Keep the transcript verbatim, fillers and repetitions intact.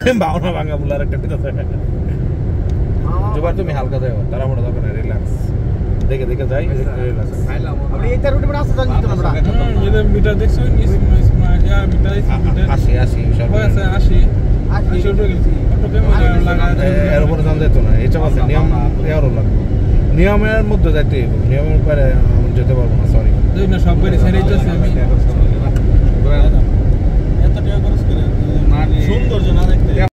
ভাওনা ভাঙা বলার একটা কথা থাকে জোবার তুমি হালকা যাও তারা বড় দরকার নাই রিল্যাক্স দেখে দেখে যাই রিল্যাক্স খাইলাম আপনি এইটা রুটে বড় আসতে জানি তো আমরা এটা মিটার দেখছো ইসমা ইসমা ইয়া মিটার মিটার আসি আসি সব আছে আসি আসি শুরু গেছি অটো ক্যামেরা লাগা এর উপরে জান যেত না এটা বলতে নিয়ম এরও লাগবে নিয়মের মধ্যে যাইতে নিয়মের পরে আমি যেতে পারবো না সরি দুই না সব বাড়ি ছেড়ে যাচ্ছে আমি এত টাকা খরচ করে সুন্দর না দেখতে